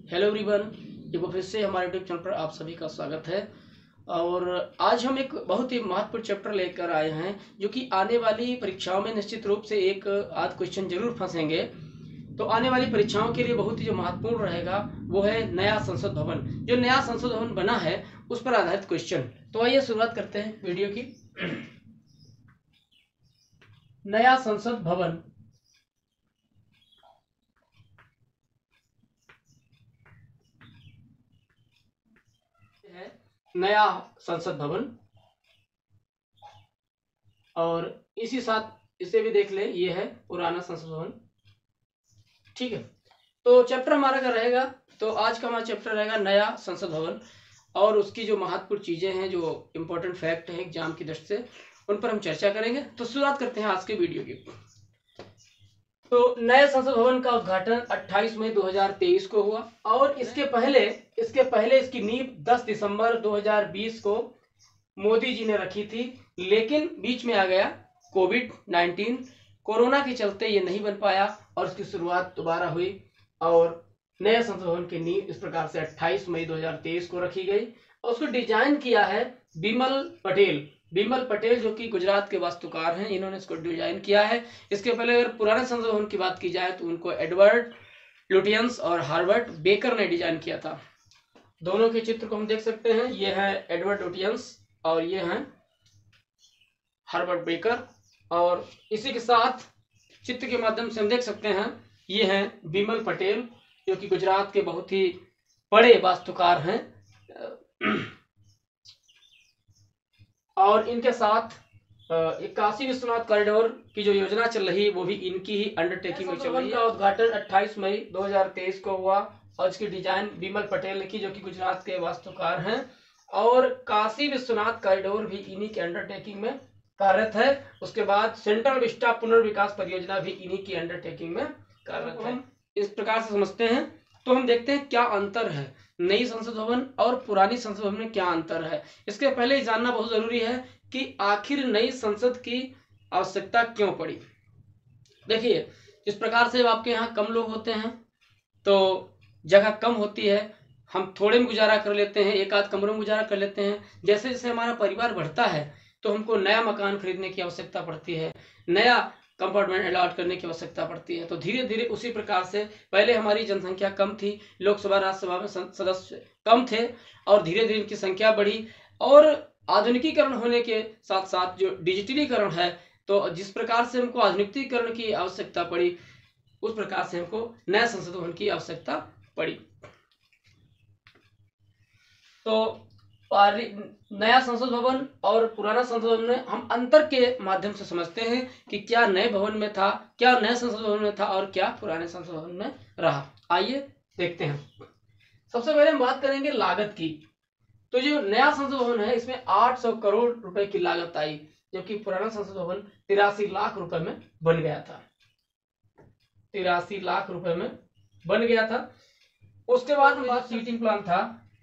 Hello everyone, एक बार फिर से हमारे यूट्यूब चैनल पर आप सभी का स्वागत है। और आज हम एक बहुत ही महत्वपूर्ण चैप्टर लेकर आए हैं जो कि आने वाली परीक्षाओं में निश्चित रूप से एक आध क्वेश्चन जरूर फंसेंगे। तो आने वाली परीक्षाओं के लिए बहुत ही जो महत्वपूर्ण रहेगा वो है नया संसद भवन। जो नया संसद भवन बना है उस पर आधारित क्वेश्चन। तो आइए शुरुआत करते हैं वीडियो की। नया संसद भवन है नया संसद भवन, और इसी साथ इसे भी देख ले, ये है पुराना संसद भवन। ठीक है, तो चैप्टर हमारा क्या रहेगा? तो आज का हमारा चैप्टर रहेगा नया संसद भवन, और उसकी जो महत्वपूर्ण चीजें हैं, जो इंपॉर्टेंट फैक्ट हैं एग्जाम की दृष्टि से, उन पर हम चर्चा करेंगे। तो शुरुआत करते हैं आज के वीडियो की। तो नए संसद भवन का उद्घाटन 28 मई 2023 को हुआ, और इसके पहले इसकी नींव 10 दिसंबर 2020 को मोदी जी ने रखी थी। लेकिन बीच में आ गया कोविड-19, कोरोना के चलते ये नहीं बन पाया और इसकी शुरुआत दोबारा हुई। और नए संसद भवन की नींव इस प्रकार से 28 मई 2023 को रखी गई, और उसको डिजाइन किया है बिमल पटेल जो कि गुजरात के वास्तुकार हैं, इन्होंने इसको डिजाइन किया है। इसके पहले अगर पुराने संसद भवन की बात की जाए तो उनको एडवर्ड लुटियंस और हार्वर्ड बेकर ने डिजाइन किया था। दोनों के चित्र को हम देख सकते हैं, ये है एडवर्ड लुटियंस और ये हैं हार्वर्ड बेकर। और इसी के साथ चित्र के माध्यम से हम देख सकते हैं, ये हैं बिमल पटेल जो कि गुजरात के बहुत ही बड़े वास्तुकार हैं। और इनके साथ काशी विश्वनाथ कॉरिडोर की जो योजना चल रही है वो भी इनकी ही अंडरटेकिंग में चल रही है। का उद्घाटन 28 मई 2023 को हुआ, और इसकी डिजाइन बिमल पटेल ने की जो कि गुजरात के वास्तुकार हैं। और काशी विश्वनाथ कॉरिडोर भी इन्हीं के अंडरटेकिंग में कार्यरत है। उसके बाद सेंट्रल विस्टा पुनर्विकास परियोजना भी इन्हीं की अंडरटेकिंग में कार्यरत है। इस प्रकार से समझते हैं। तो हम देखते हैं क्या अंतर है नई संसद भवन और पुरानी संसद भवन में, क्या अंतर है। इसके पहले जानना बहुत जरूरी है कि आखिर नई संसद की आवश्यकता क्यों पड़ी। देखिए, इस प्रकार से आपके यहाँ कम लोग होते हैं तो जगह कम होती है, हम थोड़े में गुजारा कर लेते हैं, एक आध कमरों में गुजारा कर लेते हैं। जैसे जैसे हमारा परिवार बढ़ता है तो हमको नया मकान खरीदने की आवश्यकता पड़ती है, नया कंपार्टमेंट अलॉट करने की आवश्यकता पड़ती है। तो धीरे धीरे उसी प्रकार से पहले हमारी जनसंख्या कम थी, लोकसभा राज्यसभा में सदस्य कम थे, और धीरे धीरे इनकी संख्या बढ़ी। और आधुनिकीकरण होने के साथ साथ जो डिजिटलीकरण है, तो जिस प्रकार से हमको आधुनिकीकरण की आवश्यकता पड़ी उस प्रकार से हमको नया संसद भवन की आवश्यकता पड़ी। तो नया संसद भवन और पुराना संसद भवन में हम अंतर के माध्यम से समझते हैं कि क्या नए भवन में था, क्या नए संसद भवन में था, और क्या पुराने संसद भवन में रहा। आइए देखते हैं। सबसे पहले हम बात करेंगे लागत की। तो जो नया संसद भवन है इसमें 800 करोड़ रुपए की लागत आई, जबकि पुराना संसद भवन 83 लाख रुपए में बन गया था। 83 लाख रुपए में बन गया था। उसके बाद में सीटिंग प्लान था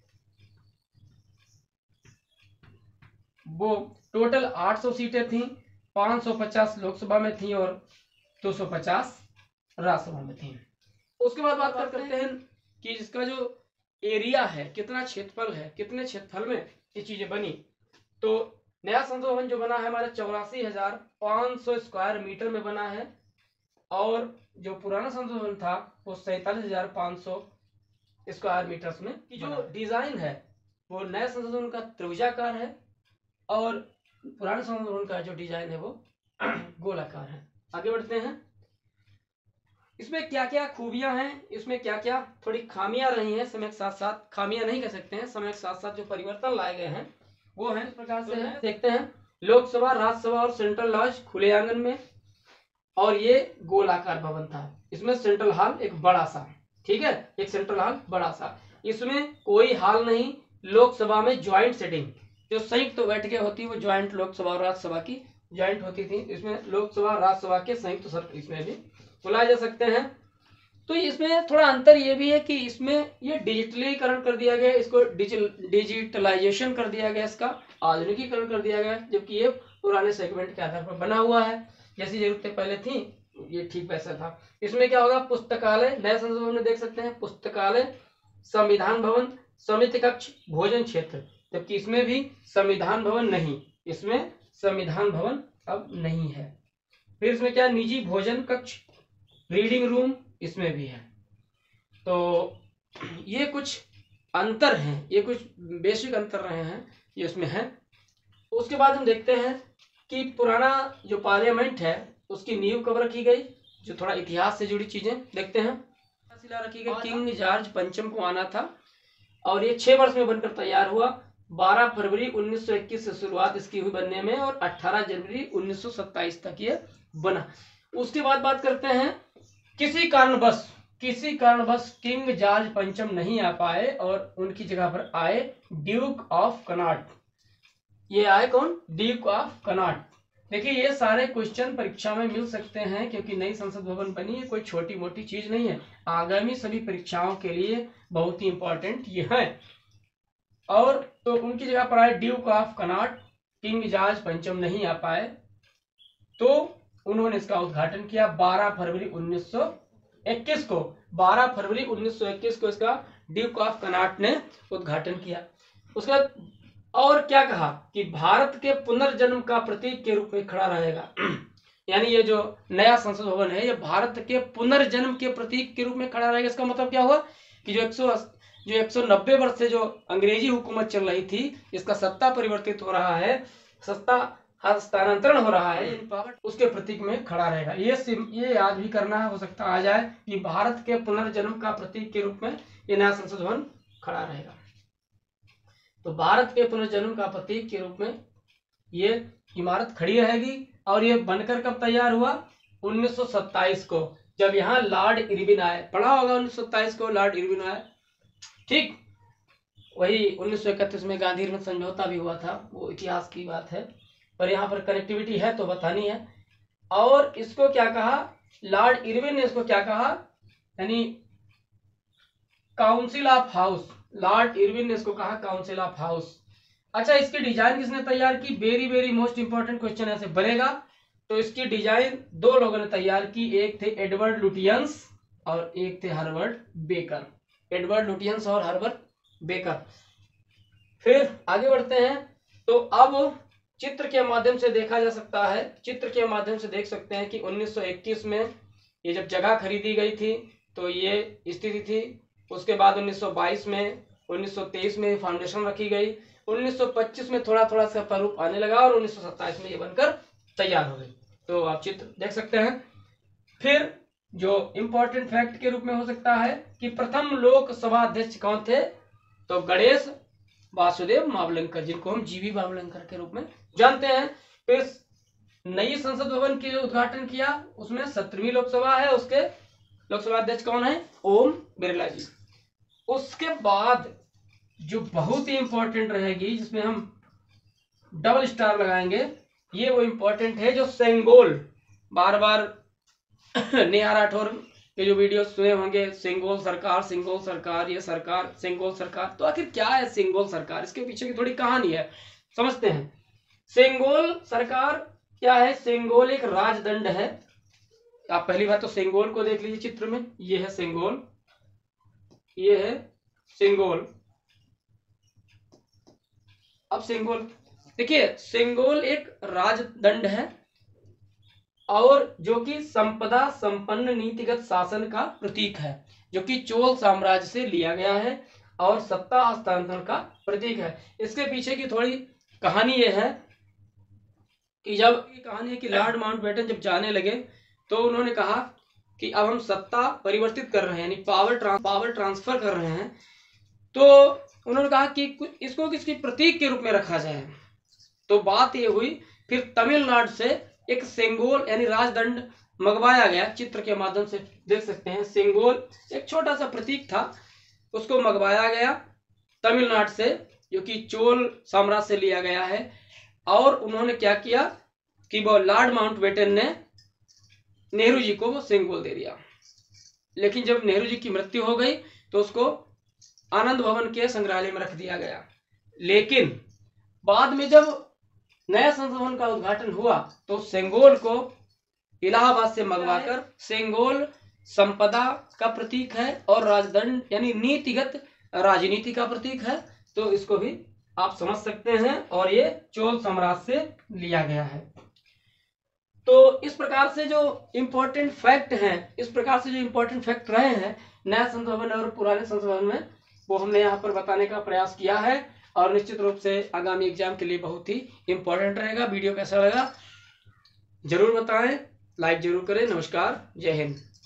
वो टोटल 800 सीटें थी, 550 लोकसभा में थी और 250 राज्यसभा में थी। उसके बाद बात करते हैं कि इसका जो एरिया है, कितना क्षेत्रफल है, कितने क्षेत्रफल में ये चीजें बनी। तो नया संसद भवन जो बना है हमारा 84,500 स्क्वायर मीटर में बना है, और जो पुराना संसद भवन था वो 47,500 स्क्वायर मीटर्स में। जो डिजाइन है वो नया संसद भवन का त्रिभुजाकार है, और पुराने संसद भवन का जो डिजाइन है वो गोलाकार है। आगे बढ़ते हैं। इसमें क्या क्या खूबियां हैं, इसमें क्या क्या थोड़ी खामियां रही हैं, समय के साथ साथ, खामियां नहीं कह सकते हैं, समय के साथ साथ जो परिवर्तन लाए गए हैं वो हैं इस प्रकार से हैं। देखते हैं, लोकसभा, राज्यसभा और सेंट्रल लॉज खुले आंगन में, और ये गोलाकार भवन था। इसमें सेंट्रल हॉल एक बड़ा सा, ठीक है, एक सेंट्रल हॉल बड़ा सा। इसमें कोई हॉल नहीं। लोकसभा में ज्वाइंट सेटिंग, जो संयुक्त तो बैठकें होती है वो ज्वाइंट लोकसभा और राज्यसभा की ज्वाइंट होती थी। इसमें लोकसभा राज्यसभा के संयुक्त सत्र इसमें भी बुलाए जा सकते हैं। तो इसमें थोड़ा अंतर ये भी है कि इसमें ये डिजिटलीकरण कर दिया गया, इसको डिजिटलाइजेशन कर दिया गया, इसका आधुनिकीकरण कर दिया गया, जबकि ये पुराने सेगमेंट के आधार पर बना हुआ है। जैसी जरूरतें पहले थी ये ठीक वैसा था। इसमें क्या होगा, पुस्तकालय, नए संसद भवन में देख सकते हैं पुस्तकालय, संविधान भवन, समिति कक्ष, भोजन क्षेत्र, जबकि इसमें भी संविधान भवन नहीं, इसमें संविधान भवन अब नहीं है। फिर इसमें क्या, निजी भोजन कक्ष, रीडिंग रूम, इसमें भी है। तो ये कुछ अंतर हैं, ये कुछ बेसिक अंतर रहे हैं, ये इसमें है। उसके बाद हम देखते हैं कि पुराना जो पार्लियामेंट है उसकी नींव कब रखी गई, जो थोड़ा इतिहास से जुड़ी चीजें देखते हैं। शिला रखी गई, किंग जॉर्ज पंचम को आना था और ये 6 वर्ष में बनकर तैयार हुआ। 12 फरवरी 1921 से शुरुआत इसकी हुई बनने में और 18 जनवरी 1927 तक ये बना। उसके बाद बात करते हैं, किसी कारणवश किंग जॉर्ज पंचम नहीं आ पाए और उनकी जगह पर आए ड्यूक ऑफ कनॉट। ये आए कौन, ड्यूक ऑफ कनॉट। देखिए ये सारे क्वेश्चन परीक्षा में मिल सकते हैं क्योंकि नई संसद भवन बनी है, कोई छोटी मोटी चीज नहीं है, आगामी सभी परीक्षाओं के लिए बहुत ही इंपॉर्टेंट ये है। और तो उनकी जगह पर आए Duke of Connaught, King George पंचम नहीं आ पाए तो उन्होंने इसका उद्घाटन किया 12 फरवरी 1921 को। 12 फरवरी 1921 को इसका ड्यूक ऑफ कनॉट ने उद्घाटन किया। उसके बाद और क्या कहा कि भारत के पुनर्जन्म का प्रतीक के रूप में खड़ा रहेगा। यानी ये जो नया संसद भवन है ये भारत के पुनर्जन्म के प्रतीक के रूप में खड़ा रहेगा। इसका मतलब क्या हुआ कि जो 190 वर्ष से जो अंग्रेजी हुकूमत चल रही थी इसका सत्ता परिवर्तित हो रहा है, सत्ता हस्तांतरण हो रहा है, उसके प्रतीक में खड़ा रहेगा। ये याद भी करना है, हो सकता आ जाए कि भारत के पुनर्जन्म का प्रतीक के रूप में ये नया संसद भवन खड़ा रहेगा। तो भारत के पुनर्जन्म का प्रतीक के रूप में ये इमारत खड़ी रहेगी। और ये बनकर कब तैयार हुआ, 1927 को, जब यहाँ लॉर्ड इरविन आए। पढ़ा होगा 1927 को लॉर्ड इरविन आए, ठीक। वही 1931 में गांधी निर्मत समझौता भी हुआ था, वो इतिहास की बात है, पर यहाँ पर कनेक्टिविटी है तो बतानी है। और इसको क्या कहा, लॉर्ड इरविन ने इसको क्या कहा, यानी council of house. Lord Irwin ने इसको कहा काउंसिल ऑफ हाउस। अच्छा, इसकी डिजाइन किसने तैयार की, वेरी मोस्ट इंपॉर्टेंट क्वेश्चन ऐसे बनेगा। तो इसकी डिजाइन 2 लोगों ने तैयार की, एक थे एडवर्ड लुटियंस और एक थे हर्बर्ट बेकर। एडवर्ड लुटियंस और हर्बर्ट बेकर। फिर आगे बढ़ते हैं। तो अब चित्र के माध्यम से देखा जा सकता है, चित्र के माध्यम से देख सकते हैं कि 1921 में ये जब जगह खरीदी गई थी तो ये स्थिति थी। उसके बाद 1922 में, 1923 में फाउंडेशन रखी गई, 1925 में थोड़ा थोड़ा सा स्वरूप आने लगा और 1927 में ये बनकर तैयार हो गई। तो आप चित्र देख सकते हैं। फिर जो इंपॉर्टेंट फैक्ट के रूप में हो सकता है कि प्रथम लोकसभा अध्यक्ष कौन थे, तो गणेश वासुदेव मावलंकर, जिनको हम जीवी मावलंकर के रूप में जानते हैं। फिर नई संसद भवन की जो उद्घाटन किया उसमें 17वीं लोकसभा है, उसके लोकसभा अध्यक्ष कौन है, ओम बिरला जी। उसके बाद जो बहुत ही इंपॉर्टेंट रहेगी, जिसमें हम डबल स्टार लगाएंगे, ये वो इंपॉर्टेंट है जो सेंगोल, बार बार नेहा राठौर के जो वीडियो सुने होंगे, सेंगोल सरकार, ये सरकार, सेंगोल सरकार। तो आखिर क्या है सेंगोल सरकार, इसके पीछे की थोड़ी कहानी है, समझते हैं। सेंगोल सरकार क्या है, सेंगोल एक राजदंड है। आप पहली बात तो सेंगोल को देख लीजिए चित्र में, ये है सेंगोल, ये है सेंगोल। अब सेंगोल देखिए, सेंगोल एक राजदंड है और जो कि संपदा संपन्न नीतिगत शासन का प्रतीक है, जो कि चोल साम्राज्य से लिया गया है और सत्ता हस्तांतरण का प्रतीक है। इसके पीछे की थोड़ी कहानी ये है कि लॉर्ड माउंटबेटन जब जाने लगे तो उन्होंने कहा कि अब हम सत्ता परिवर्तित कर रहे हैं, यानी पावर ट्रांसफर कर रहे हैं। तो उन्होंने कहा कि इसको किसके प्रतीक के रूप में रखा जाए। तो बात ये हुई, फिर तमिलनाडु से एक सेंगोल यानी राजदंड मंगवाया गया। चित्र के माध्यम से देख सकते हैं, सेंगोल एक छोटा सा प्रतीक था, उसको मंगवाया गया तमिलनाडु से, जो कि चोल साम्राज्य से लिया गया है। और उन्होंने क्या किया कि वो लॉर्ड माउंटबेटन ने नेहरू जी को वो सेंगोल दे दिया। लेकिन जब नेहरू जी की मृत्यु हो गई तो उसको आनंद भवन के संग्रहालय में रख दिया गया। लेकिन बाद में जब नया संसद भवन का उद्घाटन हुआ तो सेंगोल को इलाहाबाद से मंगवाकर, सेंगोल संपदा का प्रतीक है और राजदंड यानी नीतिगत राजनीति का प्रतीक है, तो इसको भी आप समझ सकते हैं। और ये चोल साम्राज्य से लिया गया है। तो इस प्रकार से जो इम्पोर्टेंट फैक्ट हैं, इस प्रकार से जो इम्पोर्टेंट फैक्ट रहे हैं नया संसद भवन और पुराने संसद भवन में, वो हमने यहाँ पर बताने का प्रयास किया है। और निश्चित रूप से आगामी एग्जाम के लिए बहुत ही इम्पोर्टेंट रहेगा। वीडियो कैसा लगा जरूर बताएं, लाइक जरूर करें। नमस्कार, जय हिंद।